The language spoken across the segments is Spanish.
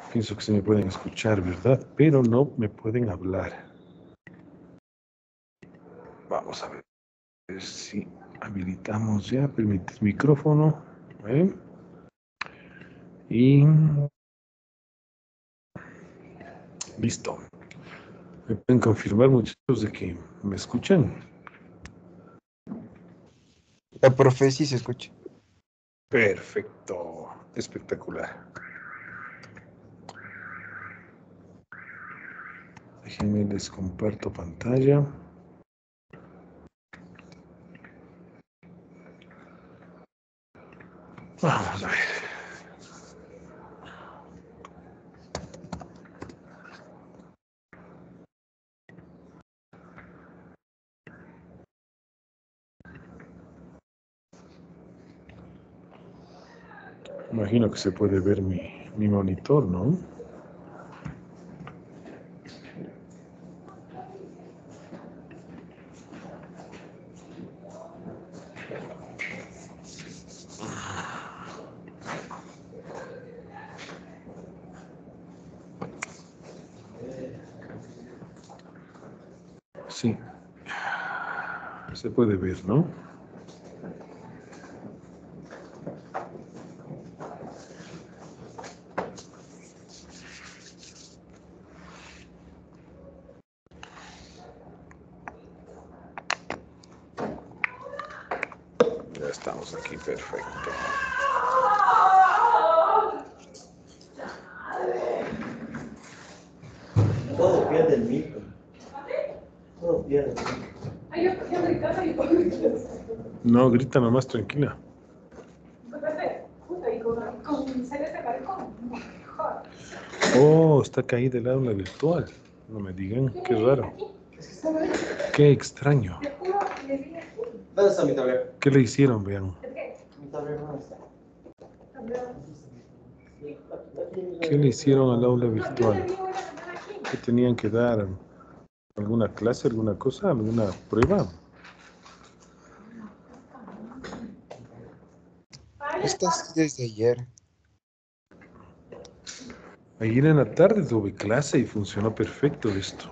Pienso que se me pueden escuchar, ¿verdad? Pero no me pueden hablar. Vamos a ver si habilitamos ya, permitir micrófono. ¿Eh? Y listo. ¿Me pueden confirmar, muchachos, de que me escuchan? La profe sí se escucha. Perfecto. Espectacular. Déjenme les comparto pantalla. Vamos a ver. Imagino que se puede ver mi monitor, ¿no? Sí. Se puede ver, ¿no? Ya estamos aquí, perfecto. Todo pierde el micro. Todo pierde el micro. No, grita nomás, tranquila. Oh, está caída el aula virtual. No me digan, qué raro. Qué extraño. ¿Dónde está mi tablero? ¿Qué le hicieron, vean? Mi tablero no está. ¿Qué le hicieron al aula virtual? ¿Qué tenían que dar? ¿Alguna clase, alguna cosa, alguna prueba? Esta sí desde ayer. Ayer en la tarde tuve clase y funcionó perfecto esto.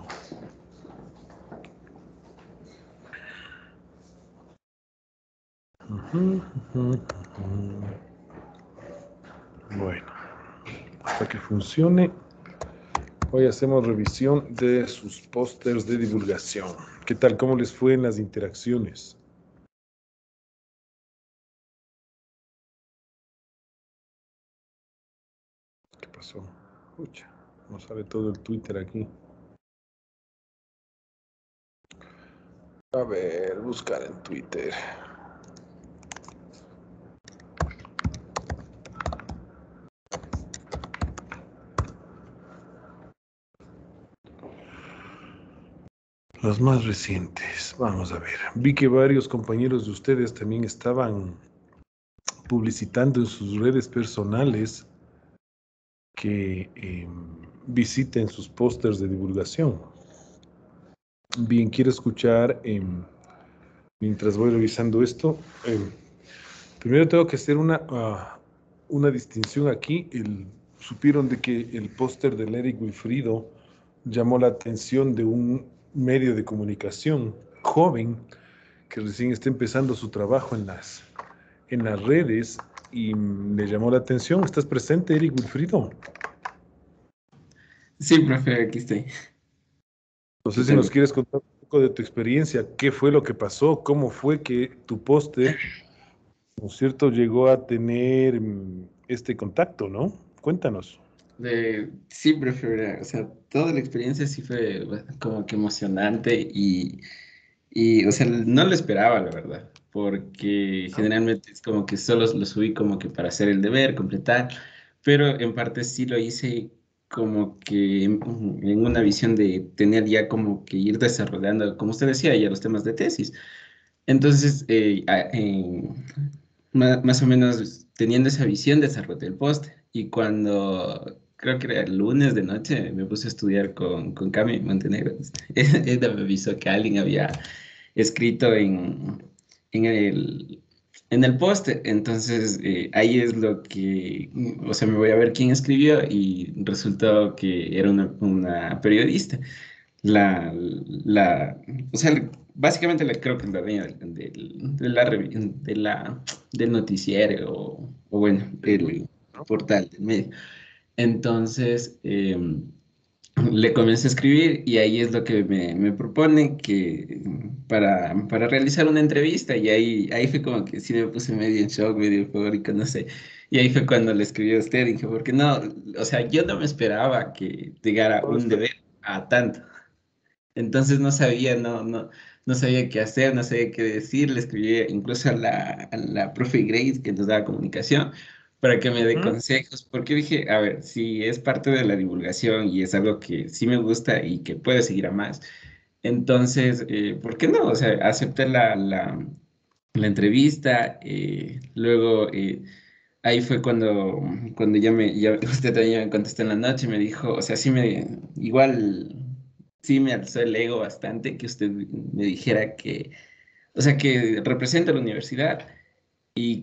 Bueno, hasta que funcione, hoy hacemos revisión de sus pósters de divulgación. ¿Qué tal? ¿Cómo les fue en las interacciones? ¿Qué pasó? Pucha, no sale todo el Twitter aquí. A ver, buscar en Twitter. Los más recientes, vamos a ver. Vi que varios compañeros de ustedes también estaban publicitando en sus redes personales que visiten sus pósters de divulgación. Bien, quiero escuchar, mientras voy revisando esto, primero tengo que hacer una distinción aquí. Supieron de que el póster del Eric Wilfrido llamó la atención de un medio de comunicación joven que recién está empezando su trabajo en las redes y le llamó la atención. ¿Estás presente, Eric Wilfrido? Sí, profe, aquí estoy. No sé ¿Qué si nos tal? quieres contar un poco de tu experiencia, qué fue lo que pasó, cómo fue que tu póster, ¿no es cierto?, llegó a tener este contacto, ¿no? Cuéntanos. Sí, profe, o sea, toda la experiencia sí fue como que emocionante y, o sea, no lo esperaba, la verdad, porque generalmente es como que solo lo subí como que para hacer el deber, completar, pero en parte sí lo hice como que en una visión de tener ya como que ir desarrollando, como usted decía, ya los temas de tesis. Entonces, más o menos teniendo esa visión, desarrollé el post y cuando creo que era el lunes de noche me puse a estudiar con Cami Montenegro. Ella me avisó que alguien había escrito en en el póster. Entonces, ahí es lo que, o sea, me voy a ver quién escribió y resultó que era una periodista. La, o sea, básicamente creo que es la dueña del noticiero o bueno, el ¿no? portal del medio. Entonces, le comencé a escribir y ahí es lo que me propone que para realizar una entrevista y ahí fue como que sí me puse medio en shock, medio eufórico, no sé. Y ahí fue cuando le escribí a usted, dije, porque no, o sea, yo no me esperaba que llegara No lo un espero. deber a tanto. Entonces no sabía qué hacer, no sabía qué decir. Le escribí incluso a la profe Grace que nos daba comunicación para que me dé Ujú. consejos, porque dije, a ver, si es parte de la divulgación y es algo que sí me gusta y que puede seguir a más, entonces, ¿por qué no? O sea, acepté la entrevista, luego ahí fue cuando ya usted también me contestó en la noche y me dijo, o sea, igual sí me alzó el ego bastante que usted me dijera que, o sea, que representa a la universidad y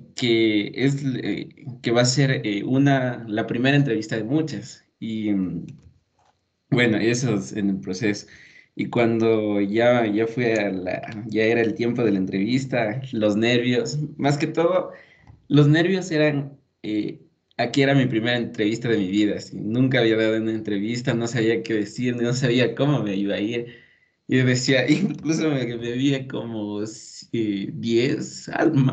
que va a ser la primera entrevista de muchas. Y bueno, eso es en el proceso. Y cuando ya ya era el tiempo de la entrevista, los nervios, más que todo, los nervios eran, aquí era mi primera entrevista de mi vida, así, nunca había dado una entrevista, no sabía qué decir, no sabía cómo me iba a ir. Y yo decía, incluso me vi como 10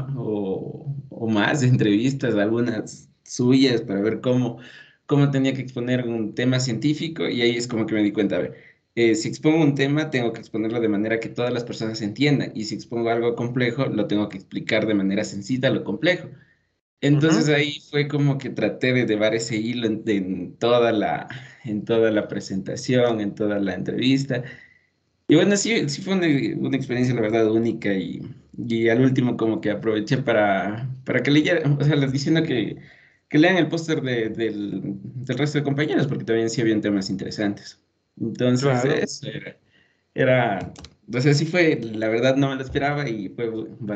o más entrevistas, algunas suyas, para ver cómo tenía que exponer un tema científico, y ahí es como que me di cuenta, a ver, si expongo un tema, tengo que exponerlo de manera que todas las personas entiendan, y si expongo algo complejo, lo tengo que explicar de manera sencilla lo complejo. Entonces Ujú. ahí fue como que traté de llevar ese hilo en toda la presentación, en toda la entrevista. Y bueno, sí fue una experiencia, la verdad, única y al último como que aproveché para que leyeran, o sea, les diciendo que lean el póster del resto de compañeros, porque también sí habían temas interesantes. Entonces, Claro. eso era, o sea, sí fue, la verdad no me lo esperaba y fue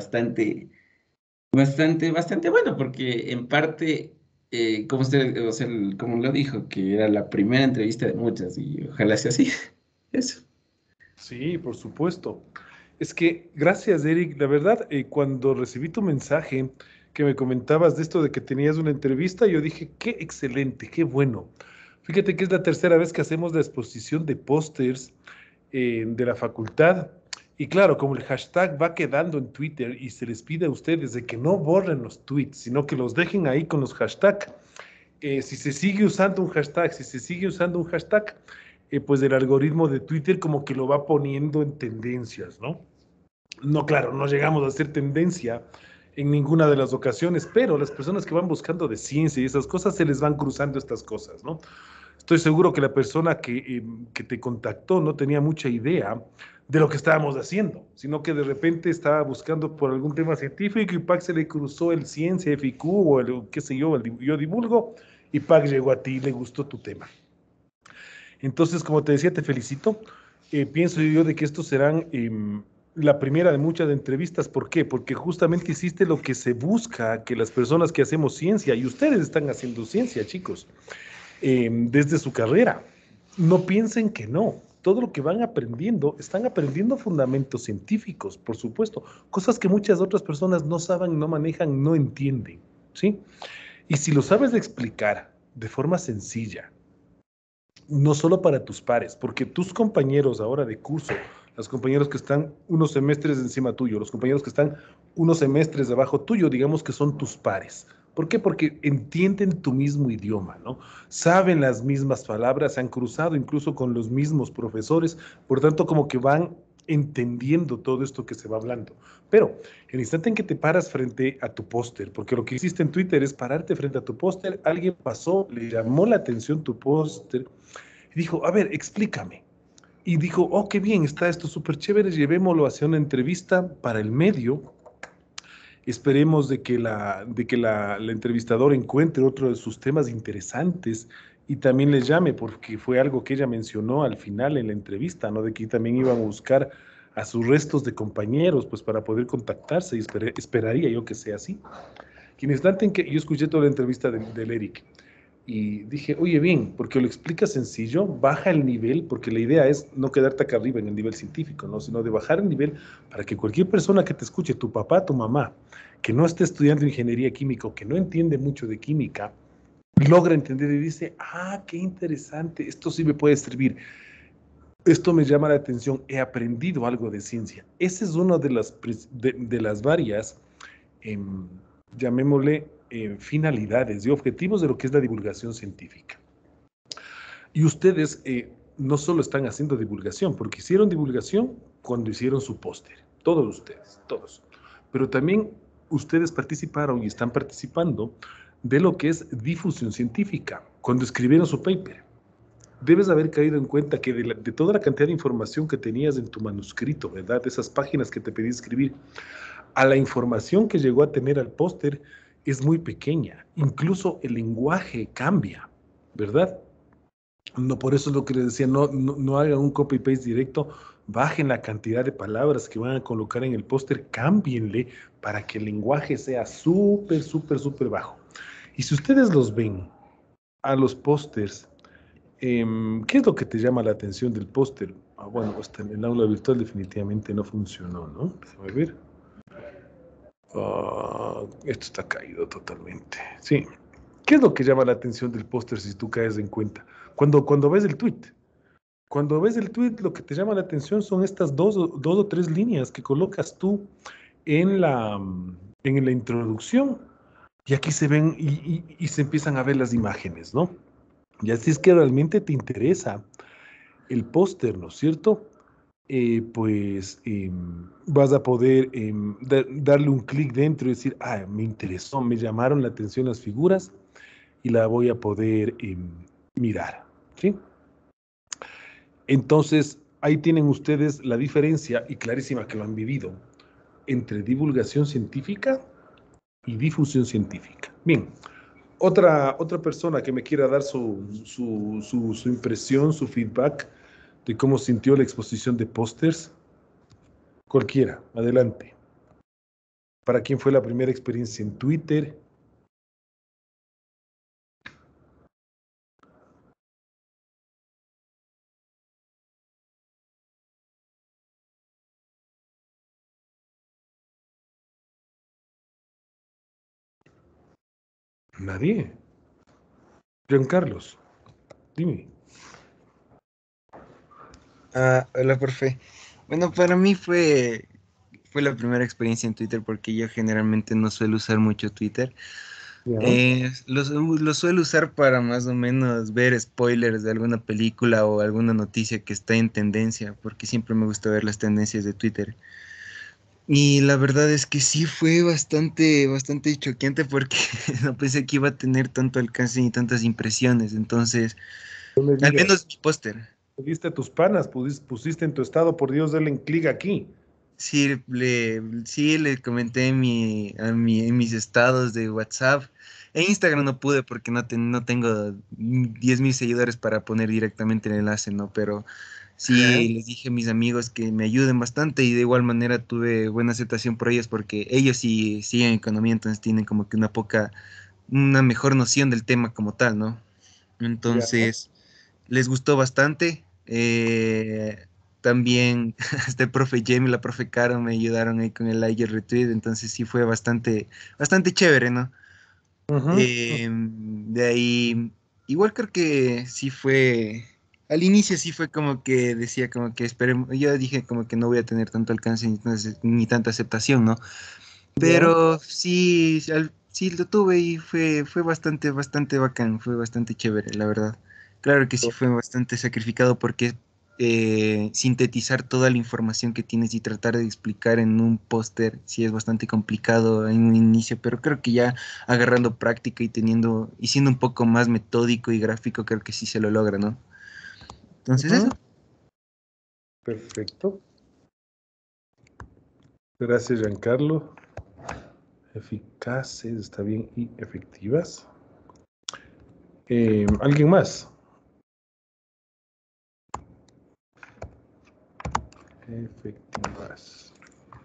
bastante bueno, porque en parte, como usted, o sea, como lo dijo, que era la primera entrevista de muchas y ojalá sea así. Eso. Sí, por supuesto. Es que, gracias, Eric. La verdad, cuando recibí tu mensaje que me comentabas de esto de que tenías una entrevista, yo dije, qué excelente, qué bueno. Fíjate que es la tercera vez que hacemos la exposición de pósters de la facultad. Y claro, como el hashtag va quedando en Twitter y se les pide a ustedes de que no borren los tweets, sino que los dejen ahí con los hashtags. Si se sigue usando un hashtag, si se sigue usando un hashtag, pues el algoritmo de Twitter como que lo va poniendo en tendencias, ¿no? No, claro, no llegamos a ser tendencia en ninguna de las ocasiones, pero las personas que van buscando de ciencia y esas cosas se les van cruzando estas cosas, ¿no? Estoy seguro que la persona que te contactó no tenía mucha idea de lo que estábamos haciendo, sino que de repente estaba buscando por algún tema científico y Pac se le cruzó el ciencia, FIQ o el qué sé yo, yo divulgo y Pac llegó a ti y le gustó tu tema. Entonces, como te decía, te felicito. Pienso yo de que estos serán la primera de muchas entrevistas. ¿Por qué? Porque justamente hiciste lo que se busca, que las personas que hacemos ciencia, y ustedes están haciendo ciencia, chicos, desde su carrera. No piensen que no. Todo lo que van aprendiendo, están aprendiendo fundamentos científicos, por supuesto, cosas que muchas otras personas no saben, no manejan, no entienden, ¿sí? Y si lo sabes explicar de forma sencilla, no solo para tus pares, porque tus compañeros ahora de curso, los compañeros que están unos semestres encima tuyo, los compañeros que están unos semestres debajo tuyo, digamos que son tus pares. ¿Por qué? Porque entienden tu mismo idioma, ¿no? Saben las mismas palabras, se han cruzado incluso con los mismos profesores, por tanto como que van entendiendo todo esto que se va hablando. Pero el instante en que te paras frente a tu póster, porque lo que hiciste en Twitter es pararte frente a tu póster, alguien pasó, le llamó la atención tu póster, y dijo, a ver, explícame. Y dijo, oh, qué bien, está esto súper chévere, llevémoslo hacia una entrevista para el medio. Esperemos de que la entrevistadora encuentre otro de sus temas interesantes y también les llame, porque fue algo que ella mencionó al final en la entrevista, ¿no? De que también iban a buscar a sus restos de compañeros, pues para poder contactarse y esperaría yo que sea así. Que en el instante en que yo escuché toda la entrevista del Eric y dije, oye, bien, porque lo explica sencillo, baja el nivel, porque la idea es no quedarte acá arriba en el nivel científico, ¿no? Sino de bajar el nivel para que cualquier persona que te escuche, tu papá, tu mamá, que no esté estudiando ingeniería química o que no entiende mucho de química, logra entender y dice, ah, qué interesante, esto sí me puede servir. Esto me llama la atención, he aprendido algo de ciencia. Esa es una de las varias, eh, llamémosle, finalidades y objetivos de lo que es la divulgación científica. Y ustedes no solo están haciendo divulgación, porque hicieron divulgación cuando hicieron su póster, todos ustedes, todos. Pero también ustedes participaron y están participando de lo que es difusión científica, cuando escribieron su paper. Debes haber caído en cuenta que de toda la cantidad de información que tenías en tu manuscrito, ¿verdad? De esas páginas que te pedí escribir, a la información que llegó a tener al póster es muy pequeña. Incluso el lenguaje cambia, ¿verdad? No, por eso es lo que les decía, no hagan un copy-paste directo, bajen la cantidad de palabras que van a colocar en el póster, cámbienle para que el lenguaje sea súper, súper, súper bajo. Y si ustedes los ven a los pósters, ¿qué es lo que te llama la atención del póster? Ah, bueno, hasta en el aula virtual definitivamente no funcionó, ¿no? Déjame ver. Esto está caído totalmente. Sí. ¿Qué es lo que llama la atención del póster si tú caes en cuenta? Cuando ves el tweet. Cuando ves el tweet, lo que te llama la atención son estas dos o tres líneas que colocas tú en la introducción. Y aquí se ven y se empiezan a ver las imágenes, ¿no? Y así es que realmente te interesa el póster, ¿no es cierto? Pues vas a poder darle un clic dentro y decir, ah, me interesó, me llamaron la atención las figuras y la voy a poder mirar, ¿sí? Entonces, ahí tienen ustedes la diferencia, y clarísima que lo han vivido, entre divulgación científica y difusión científica. Bien, otra persona que me quiera dar su impresión, su feedback de cómo sintió la exposición de pósters, cualquiera, adelante. ¿Para quién fue la primera experiencia en Twitter? Nadie. Giancarlos, dime. Ah, hola, profe. Bueno, para mí fue la primera experiencia en Twitter porque yo generalmente no suelo usar mucho Twitter. ¿Ya? Lo suelo usar para más o menos ver spoilers de alguna película o alguna noticia que está en tendencia, porque siempre me gusta ver las tendencias de Twitter. Y la verdad es que sí fue bastante choqueante porque no pensé que iba a tener tanto alcance ni tantas impresiones. Entonces, No me al digas, menos mi póster. pediste a tus panas, pusiste en tu estado, por Dios, denle clic aquí. Sí le comenté en mis estados de WhatsApp. En Instagram no pude porque no tengo 10.000 seguidores para poner directamente el enlace, ¿no? Pero Ya. sí les dije a mis amigos que me ayuden bastante y de igual manera tuve buena aceptación por ellos porque ellos sí siguen economía, entonces tienen como que una mejor noción del tema como tal, ¿no? Ya. Entonces, les gustó bastante. También este profe Jamie y la profe Caro me ayudaron ahí con el like y el retweet, entonces sí fue bastante chévere, ¿no? Ujú. De ahí, igual creo que sí fue, al inicio sí fue como que decía como que esperemos, yo dije como que no voy a tener tanto alcance ni tanta aceptación, ¿no? Ya. Pero sí, sí lo tuve y fue bastante bacán, fue bastante chévere, la verdad. Claro que sí fue bastante sacrificado porque sintetizar toda la información que tienes y tratar de explicar en un póster sí es bastante complicado en un inicio, pero creo que ya agarrando práctica y siendo un poco más metódico y gráfico, creo que sí se lo logra, ¿no? Entonces eso. Ujú. Perfecto. Gracias, Giancarlo. Eficaces, está bien, y efectivas. ¿Alguien más? efectivas.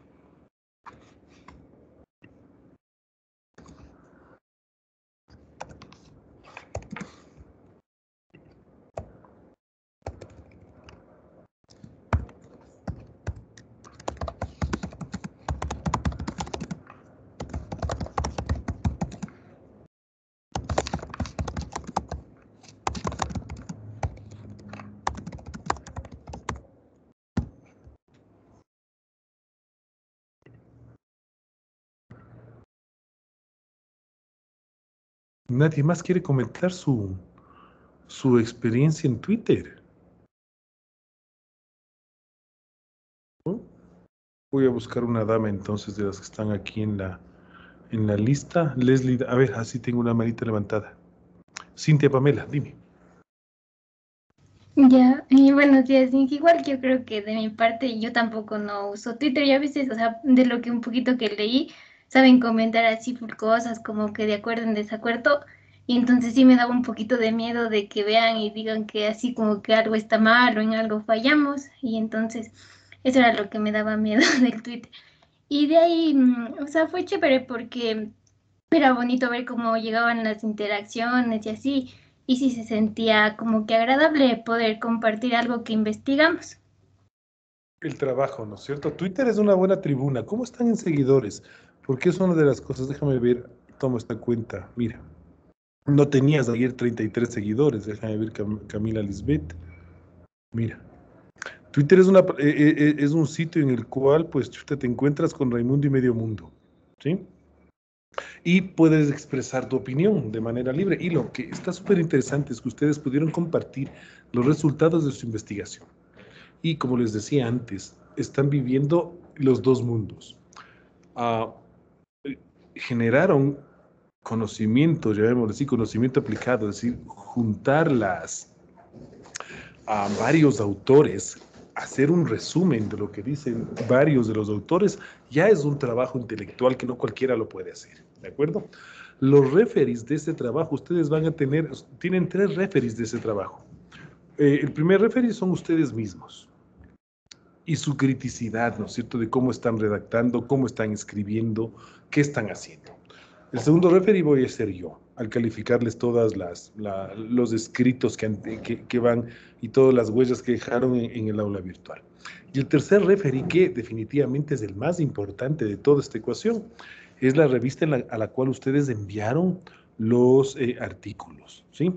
¿Nadie más quiere comentar su experiencia en Twitter? ¿No? Voy a buscar una dama entonces de las que están aquí en la lista. Leslie, a ver, así tengo una manita levantada. Cintia Pamela, dime. Ya, buenos días, Nick. Igual yo creo que de mi parte yo tampoco no uso Twitter y a veces, o sea, de lo que un poquito que leí, saben comentar así full cosas como que de acuerdo en desacuerdo y entonces sí me daba un poquito de miedo de que vean y digan que así como que algo está mal o en algo fallamos y entonces eso era lo que me daba miedo del Twitter. Y de ahí, o sea, fue chévere porque era bonito ver cómo llegaban las interacciones y así, y sí se sentía como que agradable poder compartir algo que investigamos. El trabajo, ¿no es cierto? Twitter es una buena tribuna. ¿Cómo están en seguidores? Porque es una de las cosas, déjame ver, tomo esta cuenta. Mira, no tenías ayer 33 seguidores, déjame ver Camila Lisbeth. Mira, Twitter es un sitio en el cual pues chuta, te encuentras con Raimundo y medio mundo, ¿sí? Y puedes expresar tu opinión de manera libre. Y lo que está súper interesante es que ustedes pudieron compartir los resultados de su investigación. Y como les decía antes, están viviendo los dos mundos. Ah, generaron conocimiento, llamémoslo así, conocimiento aplicado, es decir, juntarlas a varios autores, hacer un resumen de lo que dicen varios de los autores, ya es un trabajo intelectual que no cualquiera lo puede hacer, ¿de acuerdo? Los referees de ese trabajo, ustedes van a tienen 3 referees de ese trabajo. El primer referee son ustedes mismos y su criticidad, ¿no es cierto?, de cómo están redactando, cómo están escribiendo, qué están haciendo. El segundo referee voy a ser yo, al calificarles todas los escritos que van y todas las huellas que dejaron en el aula virtual. Y el tercer referee, que definitivamente es el más importante de toda esta ecuación, es la revista a la cual ustedes enviaron los artículos, ¿sí?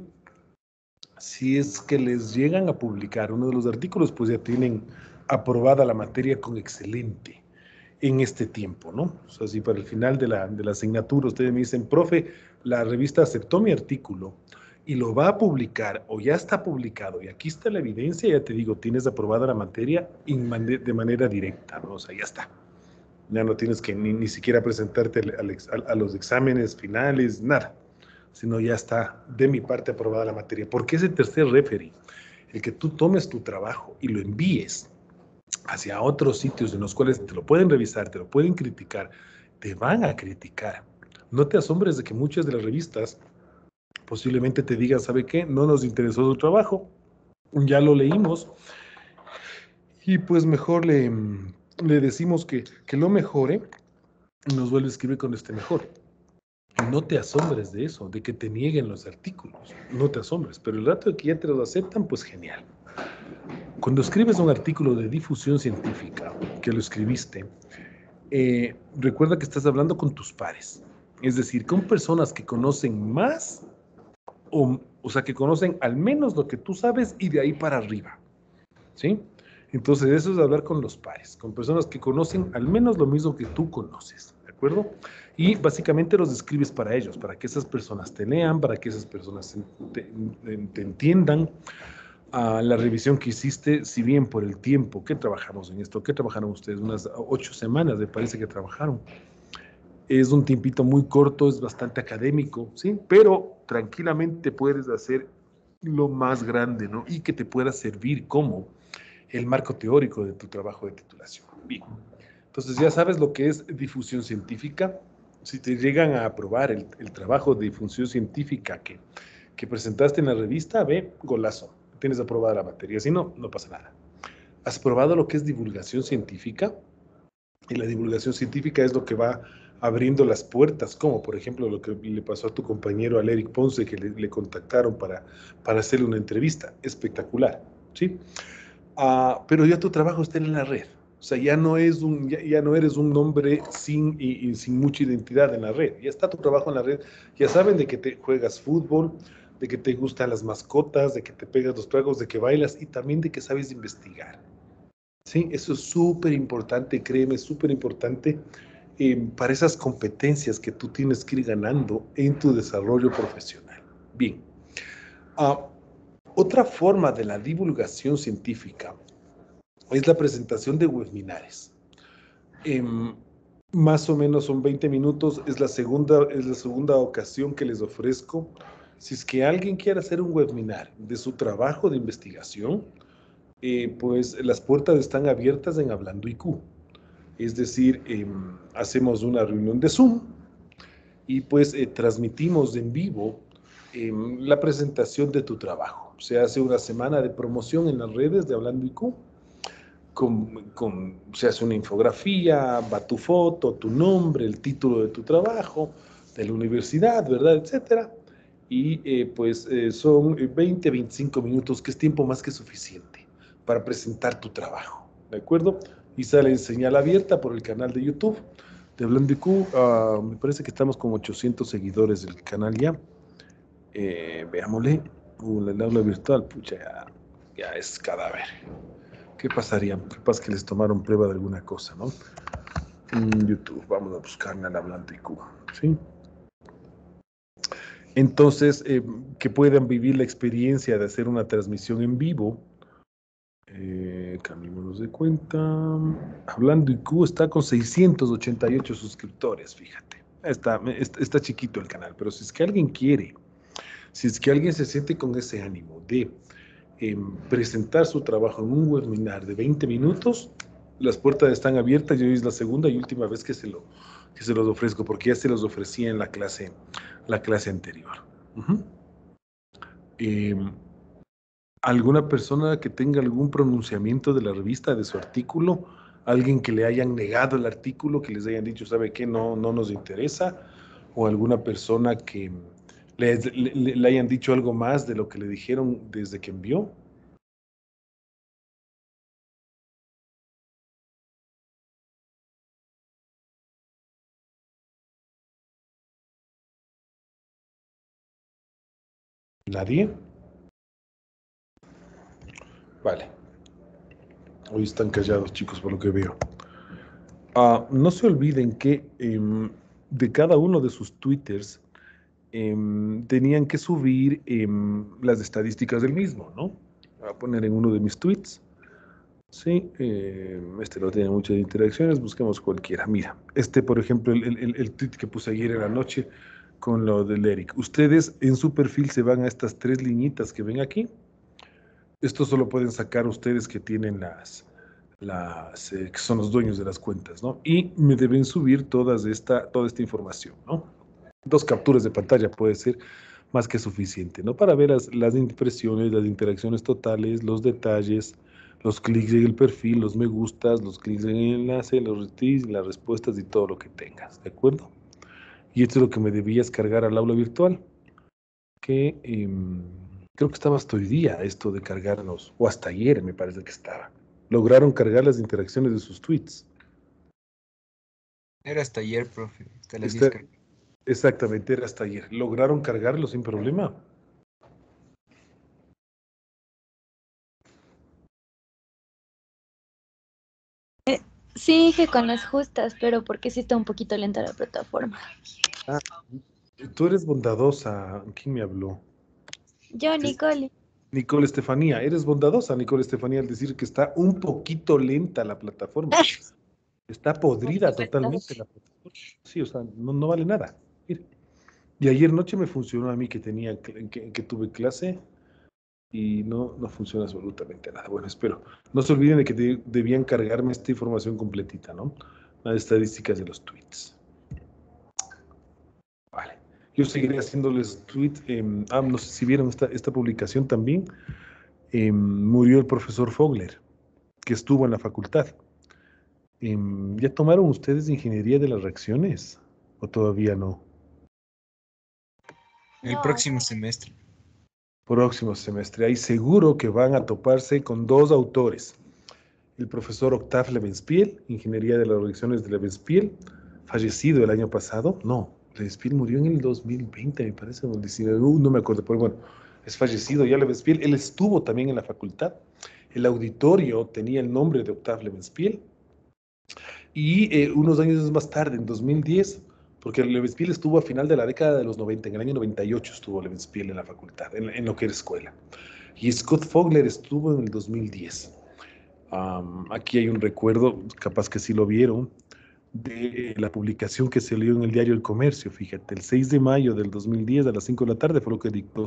Si es que les llegan a publicar uno de los artículos, pues ya tienen aprobada la materia con excelente en este tiempo, ¿no? O sea, si para el final de la asignatura ustedes me dicen, profe, la revista aceptó mi artículo y lo va a publicar o ya está publicado y aquí está la evidencia, ya te digo, tienes aprobada la materia de manera directa, ¿no? O sea, ya está. Ya no tienes que ni siquiera presentarte a los exámenes finales, nada, sino ya está de mi parte aprobada la materia. Porque ese tercer referee, el que tú tomes tu trabajo y lo envíes hacia otros sitios en los cuales te lo pueden revisar, te lo pueden criticar, te van a criticar. No te asombres de que muchas de las revistas posiblemente te digan, ¿sabe qué? No nos interesó su trabajo, ya lo leímos y pues mejor le decimos que lo mejore y nos vuelve a escribir cuando esté mejor. No te asombres de eso, de que te nieguen los artículos, no te asombres, pero el rato de que ya te los aceptan, pues genial. Cuando escribes un artículo de difusión científica, que lo escribiste, recuerda que estás hablando con tus pares, es decir, con personas que conocen más, o sea, que conocen al menos lo que tú sabes y de ahí para arriba, ¿sí? Entonces eso es hablar con los pares, con personas que conocen al menos lo mismo que tú conoces, ¿de acuerdo? Y básicamente los escribes para ellos, para que esas personas te lean, para que esas personas te entiendan. A la revisión que hiciste, si bien por el tiempo que trabajamos en esto, que trabajaron ustedes, unas 8 semanas me parece que trabajaron, es un tiempito muy corto, es bastante académico, ¿sí? Pero tranquilamente puedes hacer lo más grande, ¿no? Y que te pueda servir como el marco teórico de tu trabajo de titulación. Bien, entonces ya sabes lo que es difusión científica. Si te llegan a aprobar el trabajo de difusión científica que presentaste en la revista, ve, golazo, tienes aprobada la materia. Si no, no pasa nada. ¿Has probado lo que es divulgación científica? Y la divulgación científica es lo que va abriendo las puertas, como por ejemplo lo que le pasó a tu compañero, al Eric Ponce, que le contactaron para hacerle una entrevista. Espectacular, ¿sí? Pero ya tu trabajo está en la red. O sea, ya no eres un nombre sin mucha identidad en la red. Ya está tu trabajo en la red. Ya saben de que te juegas fútbol, de que te gustan las mascotas, de que te pegas los tragos, de que bailas y también de que sabes investigar. Sí, eso es súper importante, créeme, súper importante para esas competencias que tú tienes que ir ganando en tu desarrollo profesional. Bien. Otra forma de la divulgación científica es la presentación de webinares. Más o menos son 20 minutos, es la segunda ocasión que les ofrezco. Si es que alguien quiere hacer un webinar de su trabajo de investigación, pues las puertas están abiertas en Hablando IQ. Es decir, hacemos una reunión de Zoom y pues transmitimos en vivo la presentación de tu trabajo. Se hace una semana de promoción en las redes de Hablando IQ. Se hace una infografía, va tu foto, tu nombre, el título de tu trabajo, de la universidad, ¿verdad? Etcétera. Y son 20, 25 minutos, que es tiempo más que suficiente para presentar tu trabajo, ¿de acuerdo? Y sale en señal abierta por el canal de YouTube de Hablando IQ. Me parece que estamos con 800 seguidores del canal ya. Veámosle. El aula virtual, pucha, ya es cadáver. ¿Qué pasaría? Capaz que les tomaron prueba de alguna cosa, ¿no? En YouTube, vamos a buscarla en Hablando IQ, ¿sí? Entonces, que puedan vivir la experiencia de hacer una transmisión en vivo. Cambiémonos de cuenta. Hablando IQ está con 688 suscriptores, fíjate. Está chiquito el canal, pero si es que alguien quiere, si es que alguien se siente con ese ánimo de presentar su trabajo en un webinar de 20 minutos, las puertas están abiertas y hoy es la segunda y última vez que se los ofrezco, porque ya se los ofrecía en la clase anterior. ¿Alguna persona que tenga algún pronunciamiento de la revista, de su artículo? ¿Alguien que le hayan negado el artículo, que les hayan dicho, ¿sabe qué? No nos interesa. ¿O alguna persona que le hayan dicho algo más de lo que le dijeron desde que envió? ¿Nadie? Vale. Hoy están callados, chicos, por lo que veo. No se olviden que de cada uno de sus twitters tenían que subir las estadísticas del mismo, ¿no? Voy a poner en uno de mis tweets. Sí, este no tiene muchas interacciones, busquemos cualquiera. Mira, por ejemplo, el tweet que puse ayer en la noche con lo del Eric. Ustedes en su perfil se van a estas 3 liñitas que ven aquí. Esto solo pueden sacar ustedes que tienen que son los dueños de las cuentas, ¿no? Y me deben subir toda esta información, ¿no? 2 capturas de pantalla puede ser más que suficiente, ¿no? Para ver las impresiones, las interacciones totales, los detalles, los clics en el perfil, los me gustas, los clics en el enlace, los retweets, las respuestas y todo lo que tengas, ¿de acuerdo? Y esto es lo que me debías cargar al aula virtual, que creo que estaba hasta hoy día esto de cargarnos, o hasta ayer me parece que estaba. Lograron cargar las interacciones de sus tweets. Era hasta ayer, profe. Hasta las Está- 10. Exactamente, era hasta ayer. ¿Lograron cargarlo sin problema? Sí, dije con las justas, pero porque sí está un poquito lenta la plataforma. Tú eres bondadosa. ¿Quién me habló? Yo, Nicole. Nicole Estefanía. Eres bondadosa, Nicole Estefanía, al decir que está un poquito lenta la plataforma. Está podrida totalmente la plataforma. Sí, o sea, no vale nada. Mire. Y ayer noche me funcionó a mí que tuve clase y no funciona absolutamente nada. Bueno, espero. No se olviden de que debían cargarme esta información completita, ¿no? Las estadísticas de los tweets. Vale. Yo seguiré haciéndoles tweets. No sé si vieron esta publicación también. Murió el profesor Fogler, que estuvo en la facultad. ¿Ya tomaron ustedes ingeniería de las reacciones o todavía no? El No, próximo semestre. Próximo semestre. Ahí seguro que van a toparse con dos autores. El profesor Octave Levenspiel, ingeniería de las reacciones de Levenspiel, fallecido el año pasado. No, Levenspiel murió en el 2020, me parece, o el 19, no me acuerdo, pero bueno, es fallecido ya Levenspiel. Él estuvo también en la facultad. El auditorio tenía el nombre de Octave Levenspiel. Y unos años más tarde, en 2010, porque Levenspiel estuvo a final de la década de los 90, en el año 98 estuvo Levenspiel en la facultad, en lo que era escuela. Y Scott Fogler estuvo en el 2010. Aquí hay un recuerdo, capaz que sí lo vieron, de la publicación que se leyó en el diario El Comercio, fíjate, el 6 de mayo del 2010 a las 5 de la tarde fue lo que dictó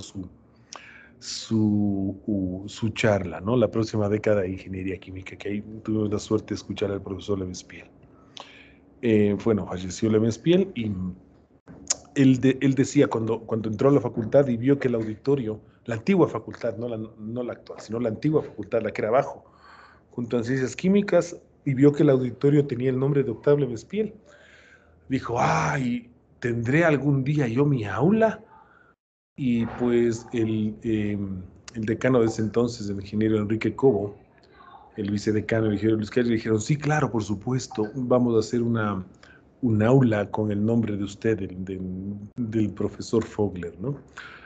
su charla, ¿no? La próxima década de ingeniería química, que ahí tuvimos la suerte de escuchar al profesor Levenspiel. Bueno, falleció Levenspiel y él decía cuando entró a la facultad y vio que el auditorio, la antigua facultad, no la actual, sino la antigua facultad, la que era abajo, junto a Ciencias Químicas, y vio que el auditorio tenía el nombre de Octave Levenspiel, dijo, ay, ¿tendré algún día yo mi aula? Y pues el decano de ese entonces, el ingeniero Enrique Cobo, el vicedecano, el ingeniero Luis Carlos, dijeron, sí, claro, por supuesto, vamos a hacer un aula con el nombre de usted, del profesor Fogler, ¿no?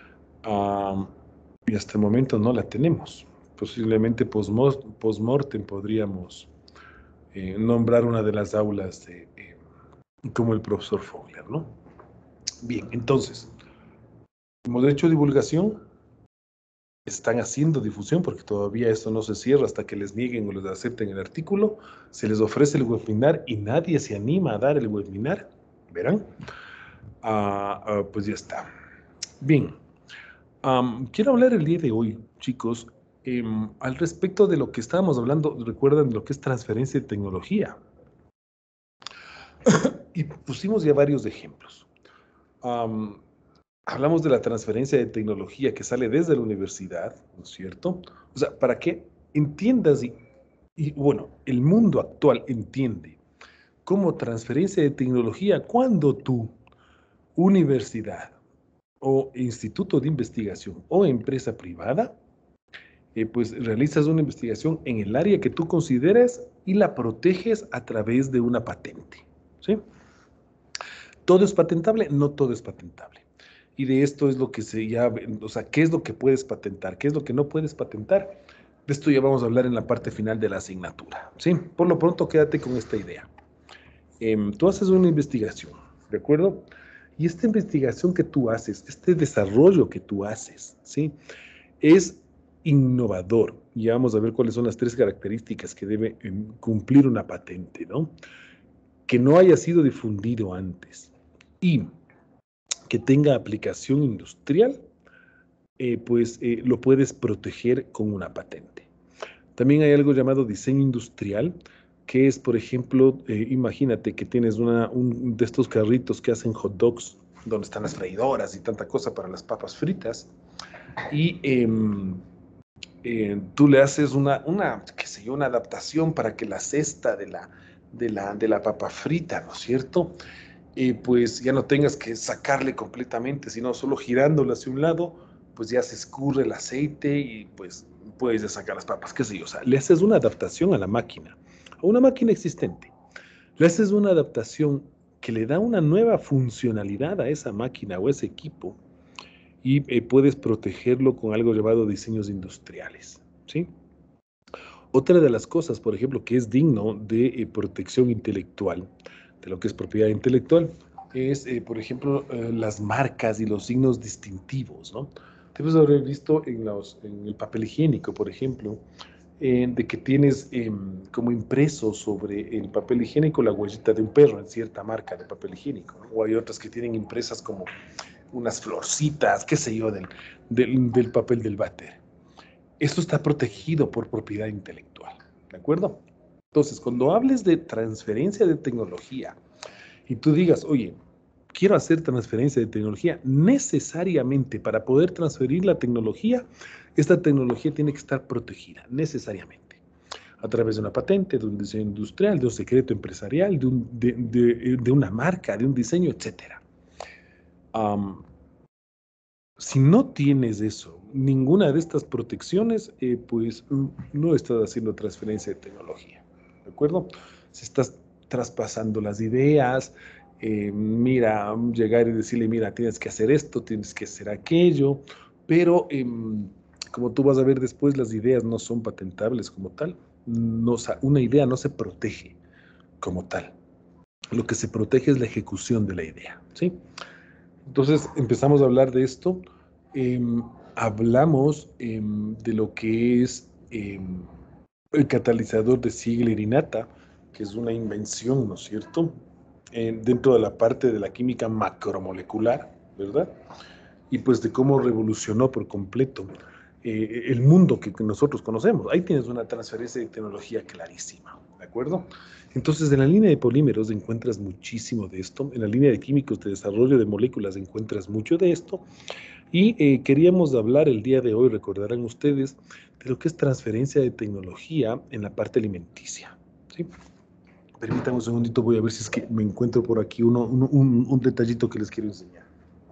Y hasta el momento no la tenemos. Posiblemente post-mortem podríamos nombrar una de las aulas como el profesor Fogler, ¿no? Bien, entonces, hemos hecho divulgación, están haciendo difusión porque todavía esto no se cierra hasta que les nieguen o les acepten el artículo, se les ofrece el webinar y nadie se anima a dar el webinar, ¿verán? Pues ya está. Bien, quiero hablar el día de hoy, chicos, al respecto de lo que estábamos hablando, recuerdan lo que es transferencia de tecnología. Y pusimos ya varios ejemplos. Hablamos de la transferencia de tecnología que sale desde la universidad, ¿no es cierto? O sea, para que entiendas y bueno, el mundo actual entiende como transferencia de tecnología cuando tu universidad o instituto de investigación o empresa privada, pues realizas una investigación en el área que tú consideres y la proteges a través de una patente, ¿sí? ¿Todo es patentable? No todo es patentable. Y de esto es lo que o sea, ¿qué es lo que puedes patentar? ¿Qué es lo que no puedes patentar? De esto ya vamos a hablar en la parte final de la asignatura, ¿sí? Por lo pronto, quédate con esta idea. Tú haces una investigación, ¿de acuerdo? Y esta investigación que tú haces, este desarrollo que tú haces, ¿sí? Es innovador. Y vamos a ver cuáles son las 3 características que debe cumplir una patente, ¿no? Que no haya sido difundido antes y que tenga aplicación industrial, pues lo puedes proteger con una patente. También hay algo llamado diseño industrial, que es, por ejemplo, imagínate que tienes un de estos carritos que hacen hot dogs, donde están las freidoras y tanta cosa para las papas fritas, y tú le haces qué sé yo, una adaptación para que la cesta de la papa frita, ¿no es cierto?, pues ya no tengas que sacarle completamente, sino solo girándola hacia un lado, pues ya se escurre el aceite y pues puedes ya sacar las papas, qué sé yo. O sea, le haces una adaptación a la máquina, a una máquina existente. Le haces una adaptación que le da una nueva funcionalidad a esa máquina o ese equipo y puedes protegerlo con algo llamado diseños industriales, ¿sí? Otra de las cosas, por ejemplo, que es digno de protección intelectual, de lo que es propiedad intelectual, es, por ejemplo, las marcas y los signos distintivos, ¿no? Debes haber visto en el papel higiénico, por ejemplo, de que tienes como impreso sobre el papel higiénico la huellita de un perro en cierta marca de papel higiénico, ¿no? O hay otras que tienen impresas como unas florcitas, qué sé yo, del papel del váter. Esto está protegido por propiedad intelectual, ¿de acuerdo? Entonces, cuando hables de transferencia de tecnología y tú digas, oye, quiero hacer transferencia de tecnología, necesariamente para poder transferir la tecnología, esta tecnología tiene que estar protegida, necesariamente. a través de una patente, de un diseño industrial, de un secreto empresarial, de una marca, de un diseño, etc. Si no tienes eso, ninguna de estas protecciones, pues no estás haciendo transferencia de tecnología, ¿de acuerdo? Si estás traspasando las ideas, mira, llegar y decirle, mira, tienes que hacer esto, tienes que hacer aquello, pero como tú vas a ver después, las ideas no son patentables como tal. No, o sea, una idea no se protege como tal. Lo que se protege es la ejecución de la idea, ¿sí? Entonces empezamos a hablar de esto. Hablamos de lo que es el catalizador de Ziegler y Natta, que es una invención, ¿no es cierto? Dentro de la parte de la química macromolecular, ¿verdad? Y pues de cómo revolucionó por completo el mundo que nosotros conocemos. Ahí tienes una transferencia de tecnología clarísima, ¿de acuerdo? Entonces, en la línea de polímeros encuentras muchísimo de esto, en la línea de químicos de desarrollo de moléculas encuentras mucho de esto, y queríamos hablar el día de hoy, recordarán ustedes, de lo que es transferencia de tecnología en la parte alimenticia, ¿sí? Permítanme un segundito, voy a ver si es que me encuentro por aquí un detallito que les quiero enseñar.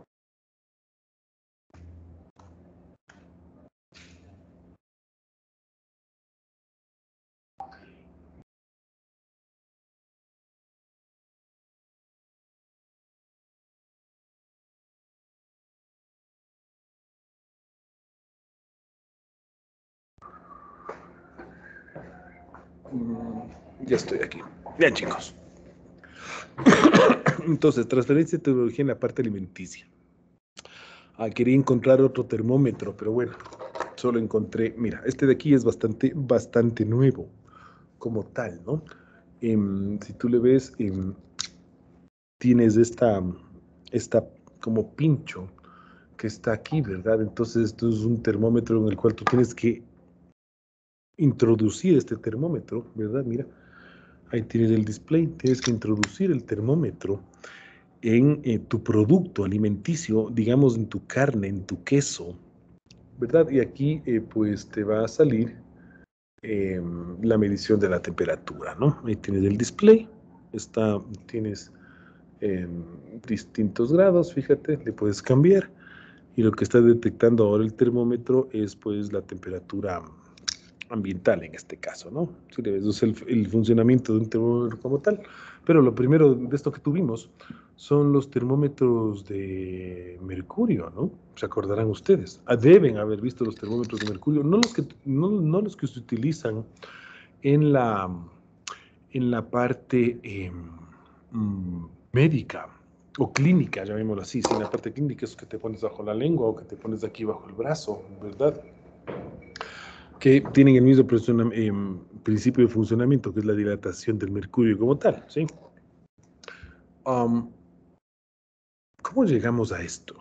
Ya estoy aquí. Bien, chicos. Entonces, transferencia de tecnología en la parte alimenticia. Quería encontrar otro termómetro, pero bueno, solo encontré, mira, este de aquí es bastante nuevo, como tal, ¿no? Si tú le ves, tienes esta como pincho que está aquí, ¿verdad? Entonces, esto es un termómetro en el cual tú tienes que introducir este termómetro, ¿verdad? Mira, ahí tienes el display, tienes que introducir el termómetro en tu producto alimenticio, digamos en tu carne, en tu queso, ¿verdad? Y aquí pues te va a salir la medición de la temperatura, ¿no? Ahí tienes el display, tienes distintos grados, fíjate, le puedes cambiar y lo que está detectando ahora el termómetro es pues la temperatura ambiental en este caso, ¿no? Si le ves el funcionamiento de un termómetro como tal, pero lo primero de esto que tuvimos son los termómetros de mercurio, ¿no? Se acordarán ustedes. Deben haber visto los termómetros de mercurio, no los que se utilizan en la parte médica o clínica, llamémoslo así. Si en la parte clínica es que te pones bajo la lengua o que te pones aquí bajo el brazo, ¿verdad? Que tienen el mismo principio de funcionamiento, que es la dilatación del mercurio como tal, ¿sí? ¿Cómo llegamos a esto?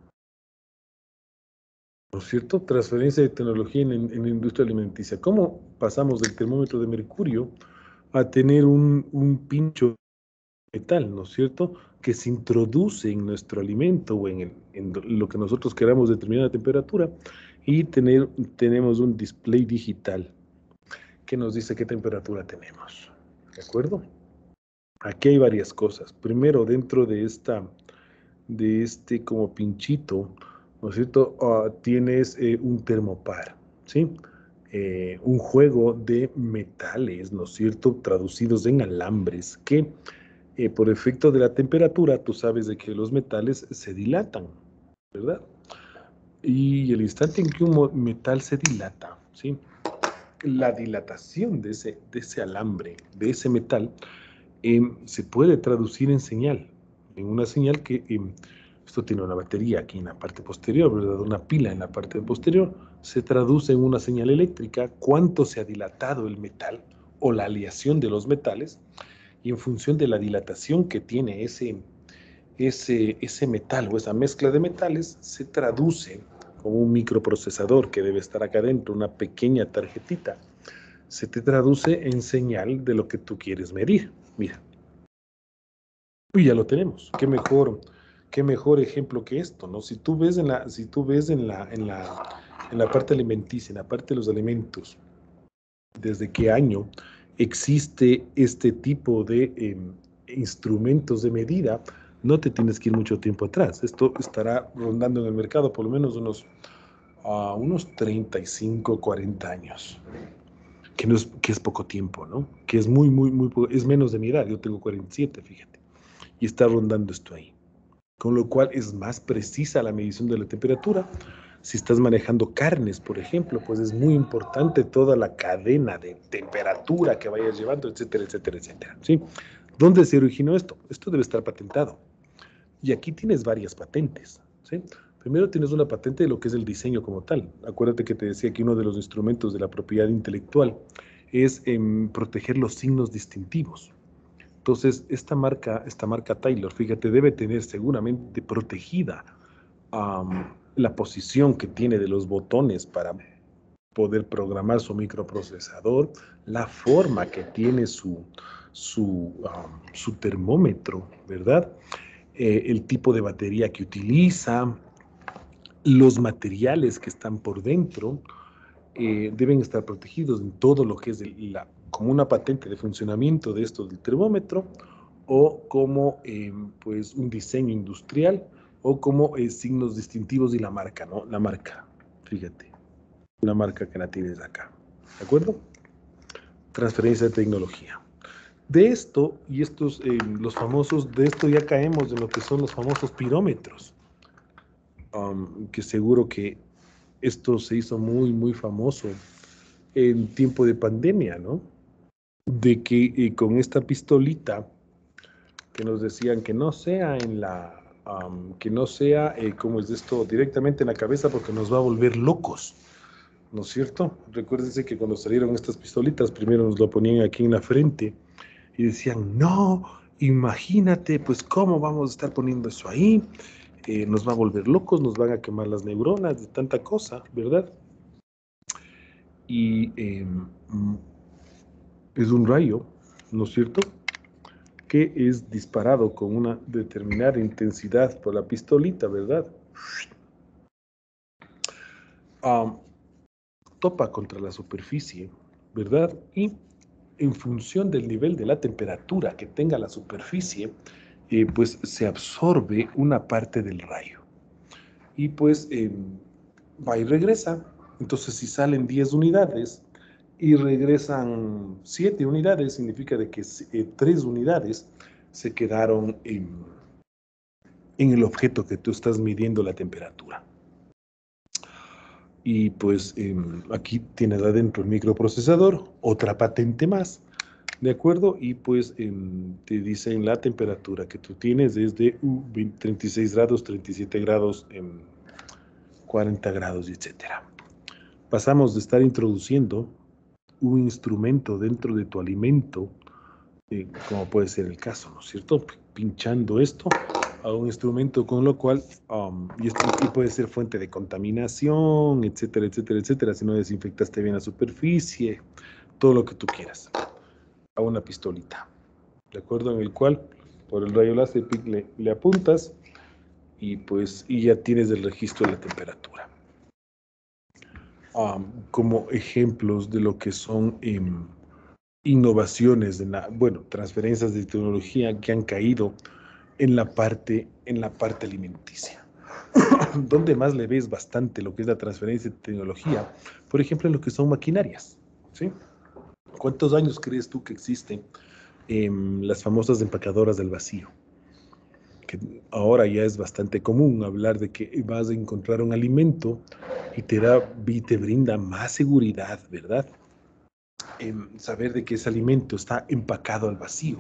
¿No es cierto? Transferencia de tecnología en la industria alimenticia. ¿Cómo pasamos del termómetro de mercurio a tener un pincho metal, ¿no es cierto? Que se introduce en nuestro alimento o en lo que nosotros queramos determinar la temperatura y tenemos un display digital que nos dice qué temperatura tenemos. ¿De acuerdo? Aquí hay varias cosas. Primero, dentro de este como pinchito, ¿no es cierto? Tienes un termopar, ¿sí? Un juego de metales, ¿no es cierto? Traducidos en alambres que por efecto de la temperatura, tú sabes de que los metales se dilatan, ¿verdad? Y el instante en que un metal se dilata, ¿sí? La dilatación de ese alambre, de ese metal, se puede traducir en señal, en una señal que esto tiene una batería aquí en la parte posterior, ¿verdad? Una pila en la parte posterior, se traduce en una señal eléctrica cuánto se ha dilatado el metal o la aleación de los metales, y en función de la dilatación que tiene ese metal o esa mezcla de metales, se traduce como un microprocesador que debe estar acá adentro, una pequeña tarjetita, se te traduce en señal de lo que tú quieres medir. Mira, y ya lo tenemos. Qué mejor ejemplo que esto, ¿no? Si tú ves en la parte alimenticia, en la parte de los alimentos, desde qué año existe este tipo de instrumentos de medida, no te tienes que ir mucho tiempo atrás. Esto estará rondando en el mercado por lo menos unos 35, 40 años, que es poco tiempo, ¿no? Que es es menos de mi edad, yo tengo 47, fíjate, y está rondando esto ahí. Con lo cual es más precisa la medición de la temperatura. Si estás manejando carnes, por ejemplo, pues es muy importante toda la cadena de temperatura que vayas llevando, etcétera, etcétera, etcétera, ¿sí? ¿Dónde se originó esto? Esto debe estar patentado. Y aquí tienes varias patentes, ¿sí? Primero tienes una patente de lo que es el diseño como tal. Acuérdate que te decía que uno de los instrumentos de la propiedad intelectual es proteger los signos distintivos. Entonces, esta marca Taylor, fíjate, debe tener seguramente protegida la posición que tiene de los botones para poder programar su microprocesador, la forma que tiene su termómetro, ¿verdad? El tipo de batería que utiliza, los materiales que están por dentro, deben estar protegidos en todo lo que es como una patente de funcionamiento de esto del termómetro, o como pues un diseño industrial, o como signos distintivos y la marca, ¿no? La marca, fíjate, la marca que la tienes acá, ¿de acuerdo? Transferencia de tecnología. De esto, y estos, los famosos, de esto ya caemos en lo que son los famosos pirómetros, que seguro que esto se hizo muy famoso en tiempo de pandemia, ¿no? De que con esta pistolita que nos decían que no sea que no sea, ¿cómo es esto? Directamente en la cabeza porque nos va a volver locos, ¿no es cierto? Recuérdense que cuando salieron estas pistolitas, primero nos lo ponían aquí en la frente y decían, no, imagínate, pues cómo vamos a estar poniendo eso ahí, nos va a volver locos, nos van a quemar las neuronas de tanta cosa, ¿verdad? Y es un rayo, ¿no es cierto?, que es disparado con una determinada intensidad por la pistolita, ¿verdad? Topa contra la superficie, ¿verdad? Y en función del nivel de la temperatura que tenga la superficie, pues se absorbe una parte del rayo. Y pues va y regresa. Entonces, si salen 10 unidades y regresan 7 unidades, significa de que 3 unidades se quedaron en el objeto que tú estás midiendo la temperatura. Y pues aquí tienes adentro el microprocesador, otra patente más, ¿de acuerdo? Y pues te dicen la temperatura que tú tienes es de 36 grados, 37 grados, 40 grados, etcétera. Pasamos de estar introduciendo un instrumento dentro de tu alimento, como puede ser el caso, ¿no es cierto? Pinchando esto a un instrumento con lo cual, y esto puede ser fuente de contaminación, etcétera, etcétera, etcétera, si no desinfectaste bien la superficie, todo lo que tú quieras, a una pistolita, ¿de acuerdo? En el cual, por el rayo láser le apuntas y pues ya tienes el registro de la temperatura. Como ejemplos de lo que son innovaciones, transferencias de tecnología que han caído en la parte alimenticia. Donde más le ves bastante lo que es la transferencia de tecnología, por ejemplo, en lo que son maquinarias, ¿sí? ¿Cuántos años crees tú que existen las famosas empacadoras del vacío? Que ahora ya es bastante común hablar de que vas a encontrar un alimento y te brinda más seguridad, ¿verdad? Saber de que ese alimento está empacado al vacío.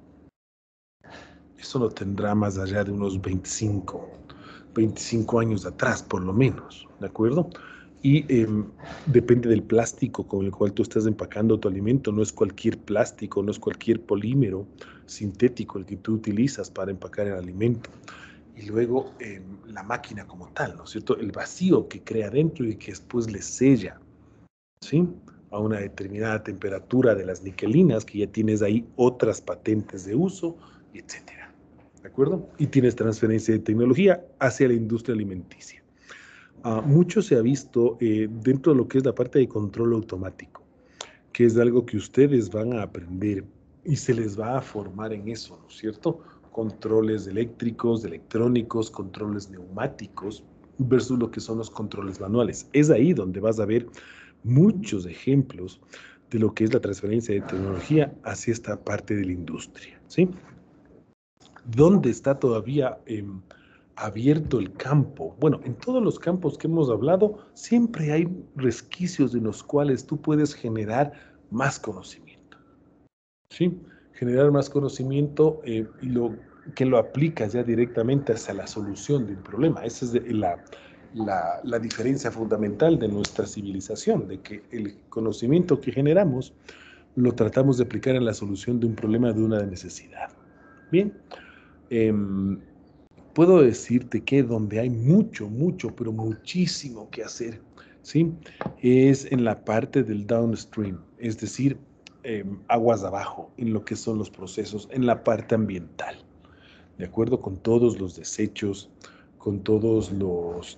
Eso lo tendrá más allá de unos 25 años atrás, por lo menos, ¿de acuerdo? Y depende del plástico con el cual tú estás empacando tu alimento. No es cualquier plástico, no es cualquier polímero sintético el que tú utilizas para empacar el alimento. Y luego la máquina como tal, ¿no es cierto? El vacío que crea dentro y que después le sella, ¿sí?, a una determinada temperatura de las niquelinas, que ya tienes ahí otras patentes de uso, etcétera. ¿De acuerdo? Y tienes transferencia de tecnología hacia la industria alimenticia. Mucho se ha visto dentro de lo que es la parte de control automático. que es algo que ustedes van a aprender y se les va a formar en eso, ¿no es cierto? Controles eléctricos, electrónicos, controles neumáticos versus lo que son los controles manuales. Es ahí donde vas a ver muchos ejemplos de lo que es la transferencia de tecnología hacia esta parte de la industria, ¿sí? ¿Dónde está todavía abierto el campo? Bueno, en todos los campos que hemos hablado, siempre hay resquicios en los cuales tú puedes generar más conocimiento, ¿sí? Generar más conocimiento y que lo aplicas ya directamente hacia la solución de un problema. Esa es la diferencia fundamental de nuestra civilización, de que el conocimiento que generamos lo tratamos de aplicar en la solución de un problema, de una necesidad. Bien, puedo decirte que donde hay mucho, pero muchísimo que hacer, ¿sí? Es en la parte del downstream, es decir, aguas abajo, en lo que son los procesos, en la parte ambiental, ¿de acuerdo? Con todos los desechos, con todos los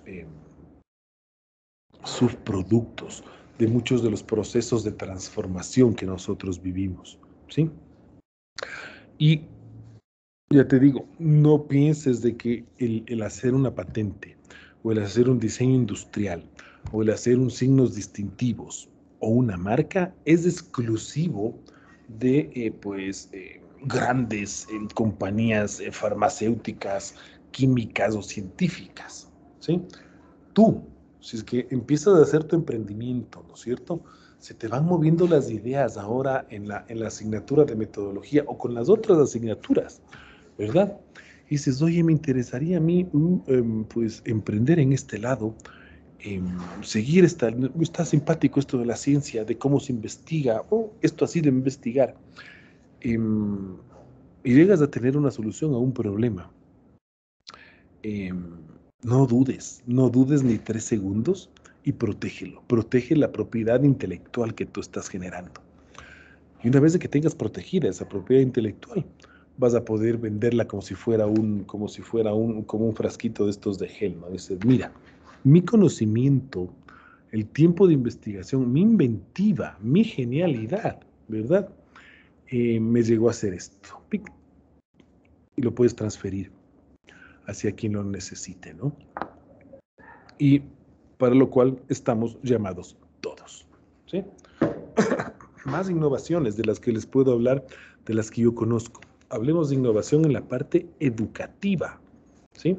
subproductos de muchos de los procesos de transformación que nosotros vivimos, ¿sí? Y ya te digo, no pienses de que el hacer una patente o el hacer un diseño industrial o el hacer un signos distintivos o una marca es exclusivo de grandes compañías farmacéuticas, químicas o científicas, ¿sí? Tú, si es que empiezas a hacer tu emprendimiento, ¿no es cierto? Se te van moviendo las ideas ahora en la asignatura de metodología o con las otras asignaturas, ¿verdad? Y dices, oye, me interesaría a mí pues emprender en este lado, seguir está simpático esto de la ciencia, de cómo se investiga, esto así de investigar, y llegas a tener una solución a un problema. No dudes ni 3 segundos y protégelo. Protege la propiedad intelectual que tú estás generando. Y una vez de que tengas protegida esa propiedad intelectual, vas a poder venderla como si fuera como un frasquito de estos de gel, ¿no? Dices, mira, mi conocimiento, el tiempo de investigación, mi inventiva, mi genialidad, ¿verdad? Me llegó a hacer esto. ¡Pic! Y lo puedes transferir hacia quien lo necesite, ¿no? Y para lo cual estamos llamados todos, ¿sí? Más innovaciones de las que les puedo hablar, de las que yo conozco. Hablemos de innovación en la parte educativa, ¿sí?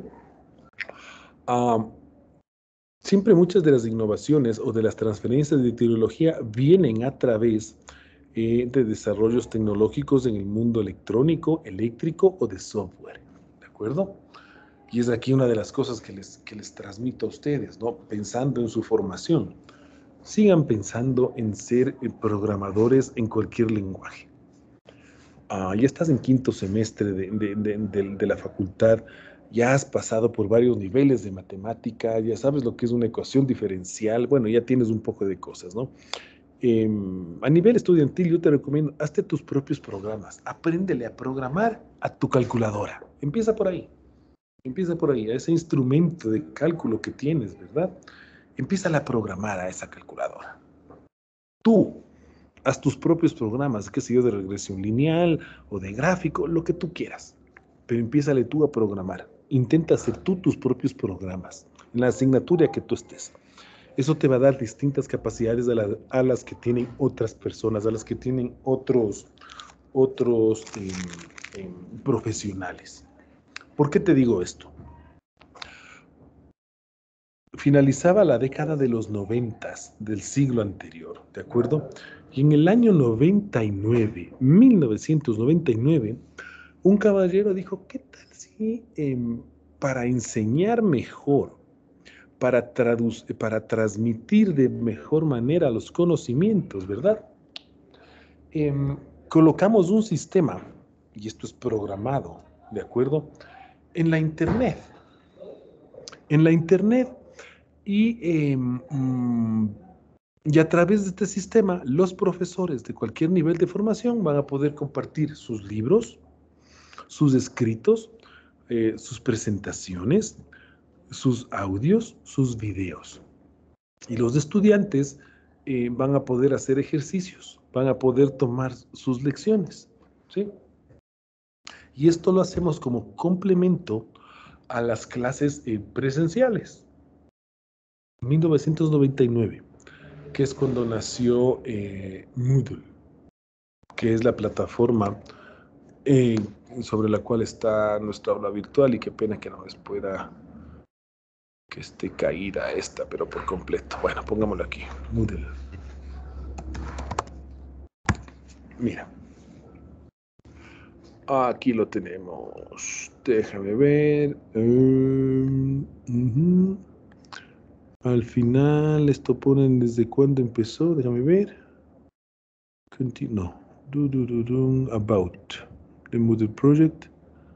Siempre muchas de las innovaciones o de las transferencias de tecnología vienen a través de desarrollos tecnológicos en el mundo electrónico, eléctrico o de software, ¿de acuerdo? Y es aquí una de las cosas que les transmito a ustedes, ¿no? Pensando en su formación. Sigan pensando en ser programadores en cualquier lenguaje. Ya estás en 5º semestre de la facultad, ya has pasado por varios niveles de matemática, ya sabes lo que es una ecuación diferencial, bueno, ya tienes un poco de cosas, ¿no? A nivel estudiantil yo te recomiendo, hazte tus propios programas, apréndele a programar a tu calculadora, empieza por ahí, a ese instrumento de cálculo que tienes, ¿verdad? Empieza a programar a esa calculadora. Tú, haz tus propios programas, qué sé yo, de regresión lineal o de gráfico, lo que tú quieras. Pero empiézale tú a programar. Intenta hacer tú tus propios programas en la asignatura que tú estés. Eso te va a dar distintas capacidades a las que tienen otras personas, a las que tienen otros profesionales. ¿Por qué te digo esto? Finalizaba la década de los 90 del siglo anterior, ¿de acuerdo? Y en el año 1999, un caballero dijo, ¿qué tal si para enseñar mejor, para transmitir de mejor manera los conocimientos, ¿verdad? Colocamos un sistema, y esto es programado, ¿de acuerdo? En la Internet. Y a través de este sistema, los profesores de cualquier nivel de formación van a poder compartir sus libros, sus escritos, sus presentaciones, sus audios, sus videos. Y los estudiantes van a poder hacer ejercicios van a poder tomar sus lecciones, ¿sí? Y esto lo hacemos como complemento a las clases presenciales. 1999, que es cuando nació Moodle, que es la plataforma sobre la cual está nuestra aula virtual, y qué pena que no les pueda, que esté caída esta, pero por completo. Bueno, pongámoslo aquí, Moodle. Mira, aquí lo tenemos. Déjame ver. Al final, esto ponen desde cuándo empezó. Déjame ver. Continue. About the Moodle Project.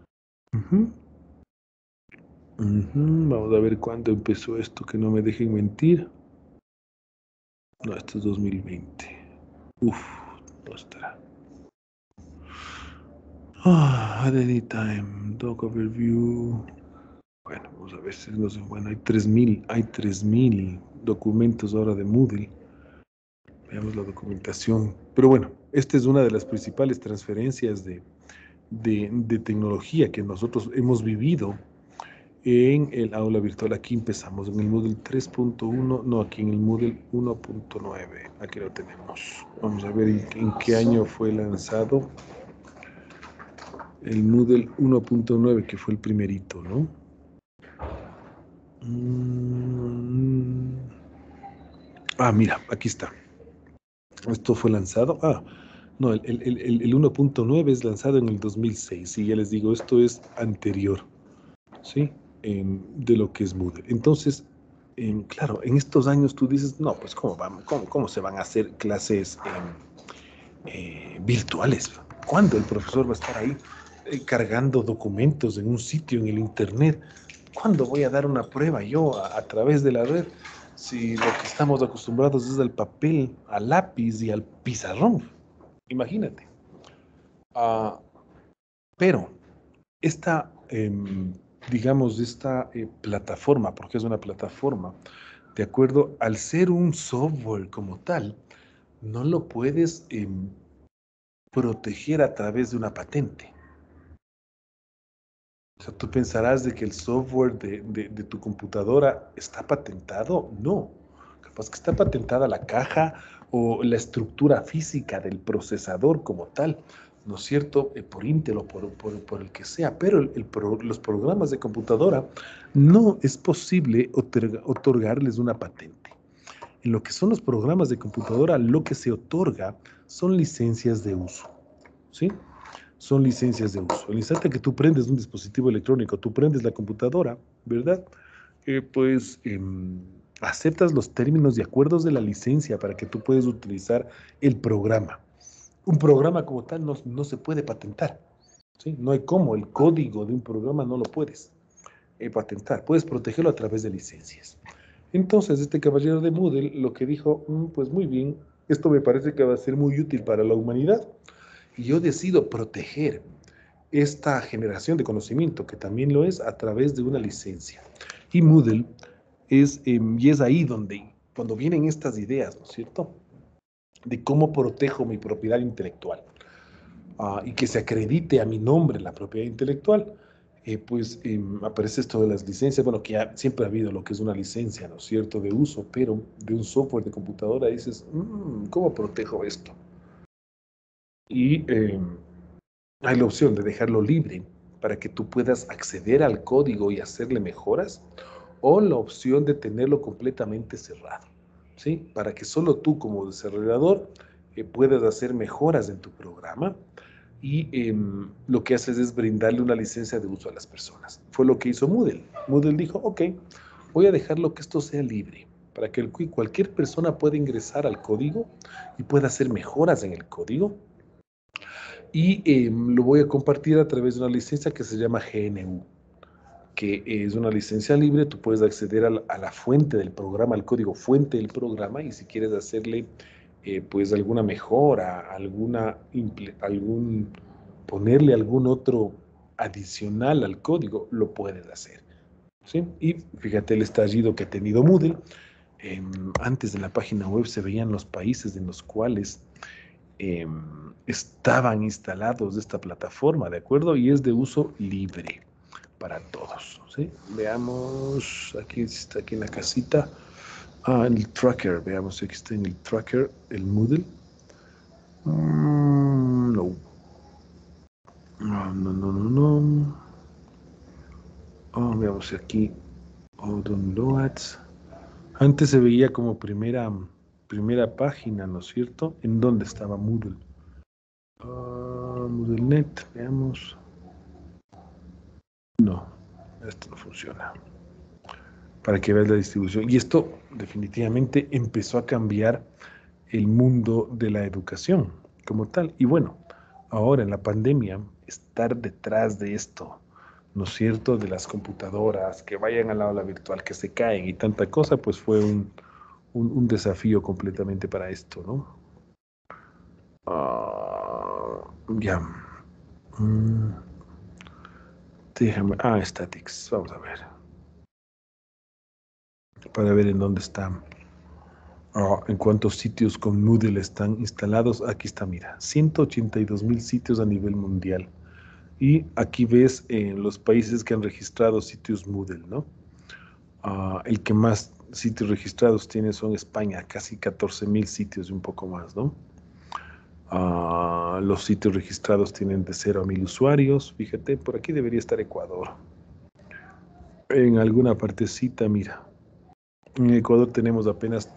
Vamos a ver cuándo empezó esto, que no me dejen mentir. No, esto es 2020. Uf, no estará. At any time, doc overview. Bueno, pues a veces no sé, bueno, hay 3000 documentos ahora de Moodle. Veamos la documentación. Pero bueno, esta es una de las principales transferencias de tecnología que nosotros hemos vivido en el aula virtual. Aquí empezamos en el Moodle 3.1, no, aquí en el Moodle 1.9. Aquí lo tenemos. Vamos a ver en qué año fue lanzado el Moodle 1.9, que fue el primerito, ¿no? Mira, aquí está. Esto fue lanzado. No, el 1.9 es lanzado en el 2006. Y ya les digo, esto es anterior, ¿sí? De lo que es Moodle. Entonces, claro, en estos años tú dices, no, pues ¿cómo se van a hacer clases virtuales? ¿Cuándo el profesor va a estar ahí cargando documentos en un sitio en el internet? ¿Cuándo voy a dar una prueba yo a través de la red? Si lo que estamos acostumbrados es al papel, al lápiz y al pizarrón. Imagínate. Pero esta, digamos, esta plataforma, porque es una plataforma, de acuerdo, al ser un software como tal, no lo puedes proteger a través de una patente. O sea, tú pensarás de que el software de tu computadora está patentado. No, capaz que está patentada la caja o la estructura física del procesador como tal, ¿no es cierto? Por Intel o por el que sea, pero los programas de computadora no es posible otorgarles una patente. En lo que son los programas de computadora, lo que se otorga son licencias de uso, ¿sí? Son licencias de uso. El instante que tú prendes un dispositivo electrónico, tú prendes la computadora, ¿verdad? Pues aceptas los términos y acuerdos de la licencia para que tú puedas utilizar el programa. Un programa como tal no se puede patentar, ¿sí? No hay cómo, el código de un programa no lo puedes patentar, puedes protegerlo a través de licencias. Entonces, este caballero de Moodle lo que dijo, pues muy bien, esto me parece que va a ser muy útil para la humanidad, y yo decido proteger esta generación de conocimiento, que también lo es, a través de una licencia. Y Moodle y es ahí donde, cuando vienen estas ideas, ¿no es cierto?, de cómo protejo mi propiedad intelectual y que se acredite a mi nombre la propiedad intelectual, pues aparece esto de las licencias. Bueno, que ya siempre ha habido lo que es una licencia, ¿no es cierto?, de uso, pero de un software de computadora dices, ¿cómo protejo esto? Y hay la opción de dejarlo libre para que tú puedas acceder al código y hacerle mejoras, o la opción de tenerlo completamente cerrado, ¿sí? Para que solo tú como desarrollador puedas hacer mejoras en tu programa, y lo que haces es brindarle una licencia de uso a las personas. Fue lo que hizo Moodle. Moodle dijo, ok, voy a dejarlo que esto sea libre, para que cualquier persona pueda ingresar al código y pueda hacer mejoras en el código, y lo voy a compartir a través de una licencia que se llama GNU, que es una licencia libre. Tú puedes acceder a la fuente del programa, al código fuente del programa, y si quieres hacerle pues alguna mejora, ponerle algún otro adicional al código, lo puedes hacer, ¿sí? Y fíjate el estallido que ha tenido Moodle. Antes de la página web se veían los países en los cuales estaban instalados de esta plataforma, ¿de acuerdo? Y es de uso libre para todos, ¿sí? Veamos, aquí está, aquí en la casita, en el tracker, veamos, aquí está en el tracker, el Moodle. No. No. Veamos aquí, downloads. Antes se veía como primera página, ¿no es cierto? ¿En dónde estaba Moodle? MoodleNet, veamos. No, esto no funciona. Para que veas la distribución. Y esto definitivamente empezó a cambiar el mundo de la educación como tal. Y bueno, ahora en la pandemia, estar detrás de esto, ¿no es cierto? De las computadoras, que vayan al aula virtual, que se caen y tanta cosa, pues fue un desafío completamente para esto, ¿no? Ya. Déjame. Statics. Vamos a ver. Para ver en dónde está. En cuántos sitios con Moodle están instalados. Aquí está, mira. 182,000 sitios a nivel mundial. Y aquí ves los países que han registrado sitios Moodle, ¿no? El que más sitios registrados tiene son España, casi 14,000 sitios y un poco más, ¿no? Los sitios registrados tienen de 0 a 1,000 usuarios. Fíjate, por aquí debería estar Ecuador. En alguna partecita, mira. En Ecuador tenemos apenas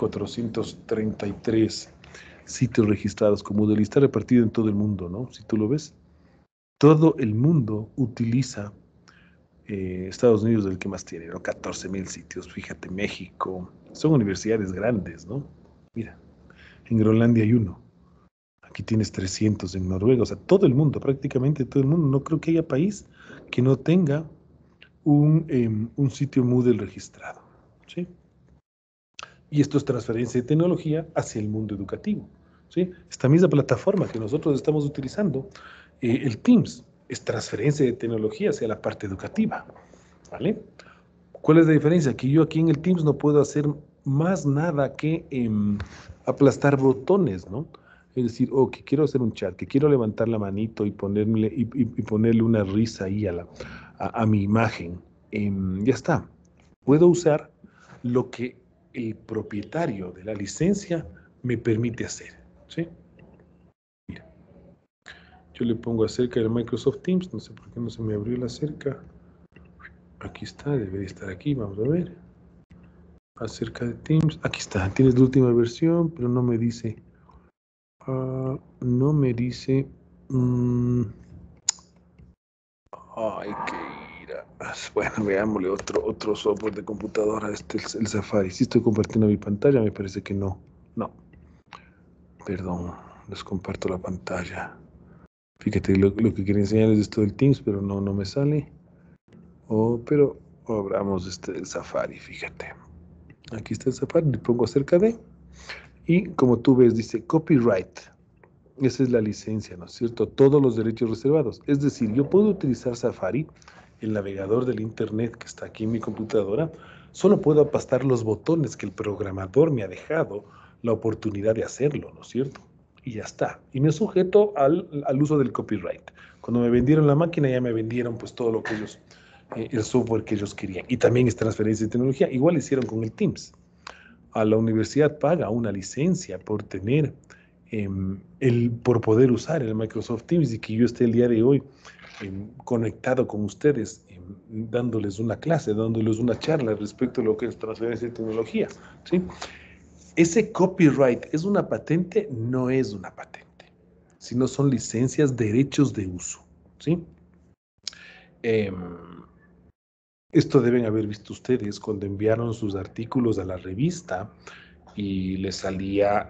3,433 sitios registrados como Moodle y está repartido en todo el mundo, ¿no? Si tú lo ves, todo el mundo utiliza Estados Unidos es el que más tiene, ¿no? 14,000 sitios. Fíjate, México. Son universidades grandes, ¿no? Mira, en Groenlandia hay uno. Aquí tienes 300 en Noruega. O sea, todo el mundo, prácticamente todo el mundo. No creo que haya país que no tenga un sitio Moodle registrado, ¿sí? Y esto es transferencia de tecnología hacia el mundo educativo, ¿sí? Esta misma plataforma que nosotros estamos utilizando, el Teams, es transferencia de tecnología hacia la parte educativa, ¿vale? ¿Cuál es la diferencia? Que yo aquí en el Teams no puedo hacer más nada que aplastar botones, ¿no? Es decir, que quiero hacer un chat, que quiero levantar la manito y ponerle una risa ahí a mi imagen. Ya está. Puedo usar lo que el propietario de la licencia me permite hacer, ¿sí? Mira, yo le pongo acerca del Microsoft Teams, no sé por qué no se me abrió la cerca. Aquí está, debería estar aquí, vamos a ver. Acerca de Teams, aquí está, tienes la última versión, pero no me dice. No me dice. Hay que ir a. Bueno, veámosle otro software de computadora. Este es el Safari. Si estoy compartiendo mi pantalla, me parece que no. No. Perdón, les comparto la pantalla. Fíjate, lo que quería enseñar es esto del Teams, pero no me sale. Pero abramos el Safari, fíjate. Aquí está el Safari, le pongo acerca de. Y como tú ves, dice copyright. Esa es la licencia, ¿no es cierto? Todos los derechos reservados. Es decir, yo puedo utilizar Safari, el navegador del Internet que está aquí en mi computadora, solo puedo aplastar los botones que el programador me ha dejado la oportunidad de hacerlo, ¿no es cierto? Y ya está. Y me sujeto al uso del copyright. Cuando me vendieron la máquina, ya me vendieron pues todo lo que ellos, el software que ellos querían. Y también es transferencia de tecnología. Igual hicieron con el Teams. A la universidad paga una licencia por tener por poder usar el Microsoft Teams y que yo esté el día de hoy conectado con ustedes, dándoles una clase, dándoles una charla respecto a lo que es transferencia de tecnología, ¿sí? Ese copyright es una patente, no es una patente, sino son licencias, derechos de uso, ¿sí? Esto deben haber visto ustedes cuando enviaron sus artículos a la revista y les salía...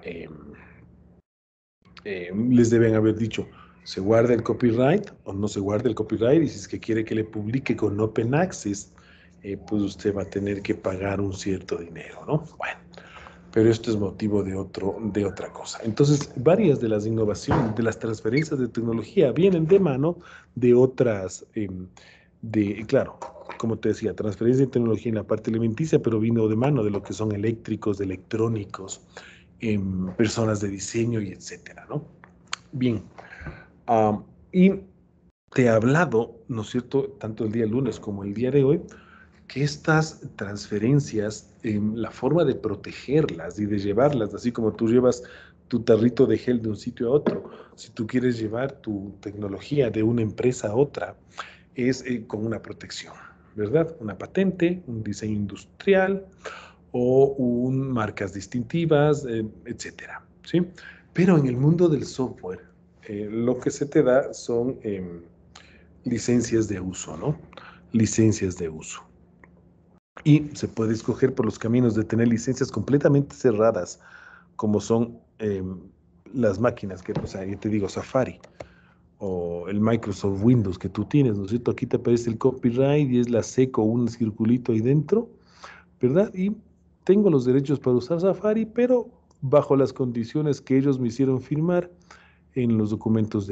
les deben haber dicho, ¿se guarda el copyright o no se guarda el copyright? Y si es que quiere que le publique con Open Access, pues usted va a tener que pagar un cierto dinero, ¿no? Bueno, pero esto es motivo de otra cosa. Entonces, varias de las innovaciones, de las transferencias de tecnología vienen de mano de otras, claro, como te decía, transferencia de tecnología en la parte alimenticia, pero vino de mano de lo que son eléctricos, de electrónicos, personas de diseño y etcétera, ¿no? Bien, y te he hablado, ¿no es cierto?, tanto el día lunes como el día de hoy, que estas transferencias, la forma de protegerlas y de llevarlas, así como tú llevas tu tarrito de gel de un sitio a otro, si tú quieres llevar tu tecnología de una empresa a otra, es con una protección, ¿verdad? Una patente, un diseño industrial o marcas distintivas, etcétera, ¿sí? Pero en el mundo del software, lo que se te da son licencias de uso, ¿no? Licencias de uso. Y se puede escoger por los caminos de tener licencias completamente cerradas, como son las máquinas, que, o sea, yo te digo Safari, o el Microsoft Windows que tú tienes, ¿no es cierto? Aquí te aparece el copyright y es la C con un circulito ahí dentro, ¿verdad? Y tengo los derechos para usar Safari, pero bajo las condiciones que ellos me hicieron firmar en los documentos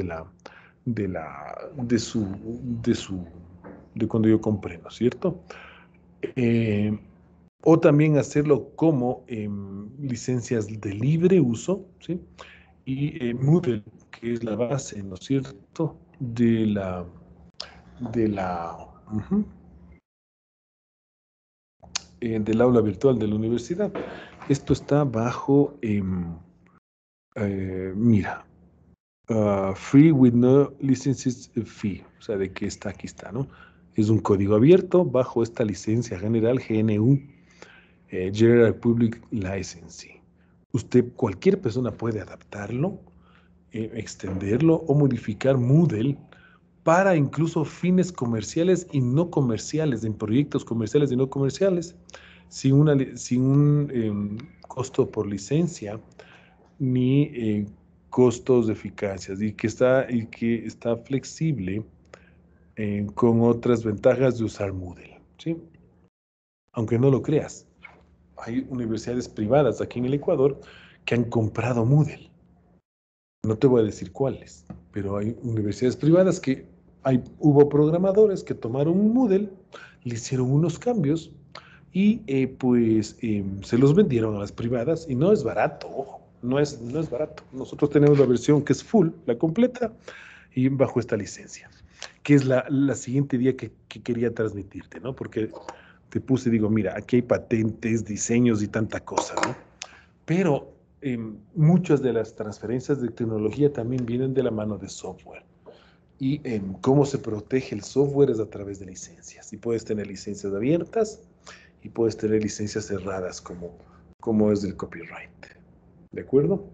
de cuando yo compré, ¿no es cierto? O también hacerlo como licencias de libre uso, ¿sí? Y Moodle, que es la base, ¿no es cierto?, ujú, del aula virtual de la universidad. Esto está bajo, mira, free with no licenses fee, o sea, de que está, aquí está, ¿no? Es un código abierto bajo esta licencia general GNU, General Public License. Usted, cualquier persona puede adaptarlo, extenderlo o modificar Moodle para incluso fines comerciales y no comerciales, en proyectos comerciales y no comerciales, sin un costo por licencia ni costos de eficacia, y que está flexible con otras ventajas de usar Moodle, ¿sí? Aunque no lo creas, hay universidades privadas aquí en el Ecuador que han comprado Moodle. No te voy a decir cuáles, pero hay universidades privadas que hubo programadores que tomaron un Moodle, le hicieron unos cambios y se los vendieron a las privadas y no es barato, ojo, no es barato. Nosotros tenemos la versión que es full, la completa, y bajo esta licencia, que es la siguiente día que quería transmitirte, ¿no? Porque te puse, digo, mira, aquí hay patentes, diseños y tanta cosa, ¿no? Pero muchas de las transferencias de tecnología también vienen de la mano de software. Y cómo se protege el software es a través de licencias. Y puedes tener licencias abiertas y puedes tener licencias cerradas como es del copyright. ¿De acuerdo?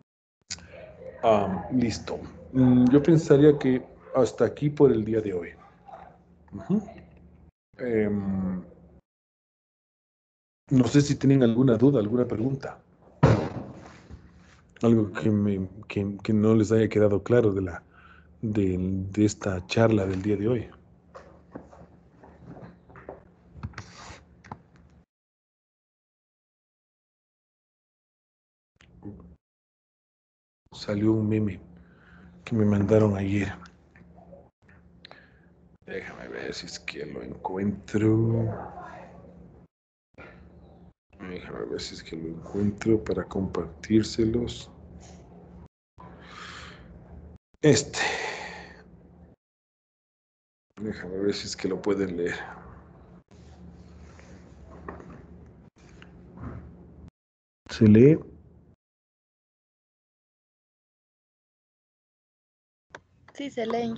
Listo. Yo pensaría que hasta aquí por el día de hoy. No sé si tienen alguna duda, alguna pregunta. Algo que no les haya quedado claro de esta charla del día de hoy. Salió un meme que me mandaron ayer. Déjame ver si es que lo encuentro. Déjame ver si es que lo encuentro para compartírselos. Déjame ver si es que lo pueden leer. ¿Se lee? Sí, se leen.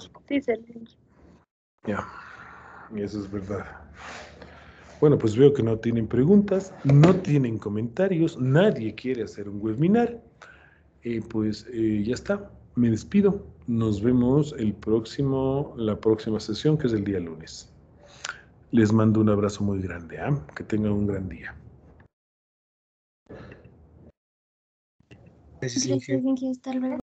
Ya, y eso es verdad. Bueno, pues veo que no tienen preguntas, no tienen comentarios, nadie quiere hacer un webinar. Ya está, me despido. Nos vemos la próxima sesión, que es el día lunes. Les mando un abrazo muy grande, ¿ah? Que tengan un gran día. Gracias, Gracias, Inge. Inge, hasta luego.